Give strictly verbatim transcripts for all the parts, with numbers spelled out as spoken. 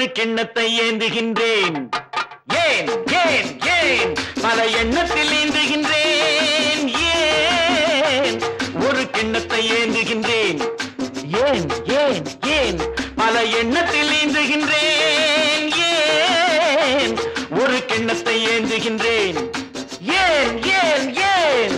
ஒரு கிண்ணத்தை ஏந்துகின்றேன். ஏன் ஏன் ஏன் பல எண்ணத்தில் ஏந்துகின்றேன். ஏன் ஒரு கிண்ணத்தை ஏந்துகின்றேன். ஏன் ஏன் ஏன் பல எண்ணத்தில் ஏந்துகின்றேன். ஏன் ஒரு கிண்ணத்தை ஏந்துகின்றேன். ஏன் ஏன் ஏன்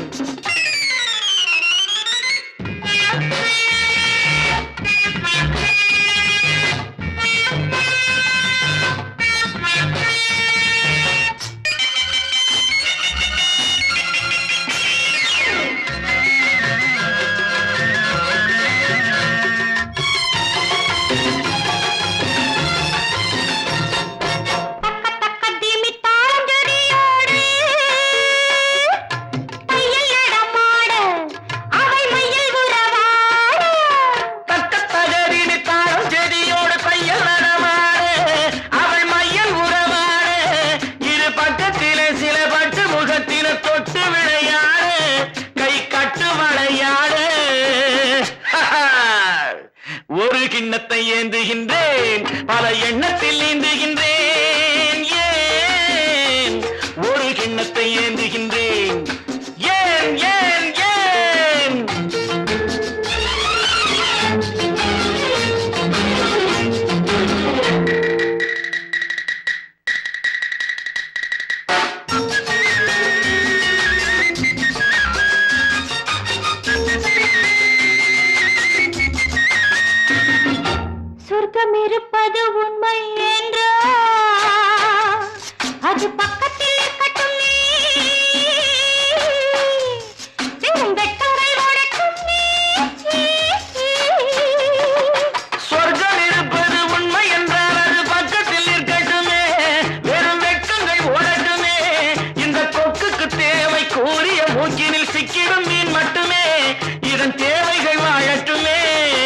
ஒரு கிண்ணத்தை ஏந்துகின்றேன். பல எண்ணத்தில் ஏந்துகின்றேன். ஏன் ஒரு கிண்ணத்தை ஏந்துகின்றேன். ஏன் ஏன் ஏன் சொர்க்கம் இருப்பது உண்மை என்றா அது பக்கத்தில் இருக்கட்டும். வெட்டங்கள் ஓடட்டும். சொர்க்கம் இருப்பது உண்மை என்றால் அது பக்கத்தில் இருக்கட்டுமே. வெறும் வெட்கங்கள் ஓடட்டுமே. இந்த கொக்குக்கு தேவை கூறிய மூக்கினில் சிக்கிடும் மீன் மட்டுமே. இதன் தேவைகள் வாழட்டுமே.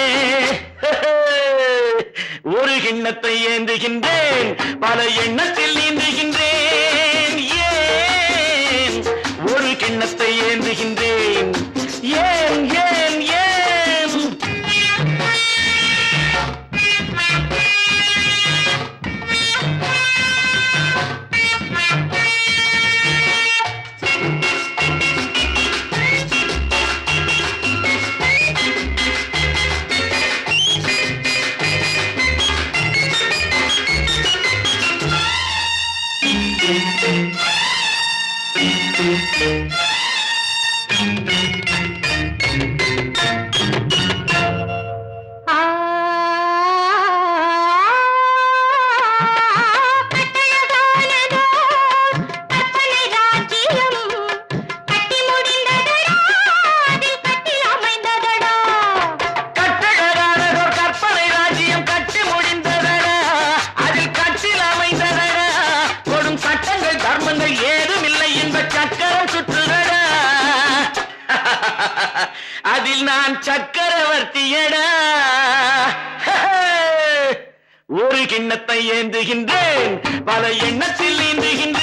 ஒரு கிண்ணத்தை ஏந்துகின்றேன். பல எண்ணத்தில் நீந்துகின்றேன். ஏன் ஒரு கிண்ணத்தை ஏந்துகின்றேன். ஏன் ஏன் ஏன் அதில் நான் சக்கரவர்த்தியடா. ஒரு கிண்ணத்தை ஏந்துகின்றேன். பல எண்ணத்தில் நீந்துகின்றேன்.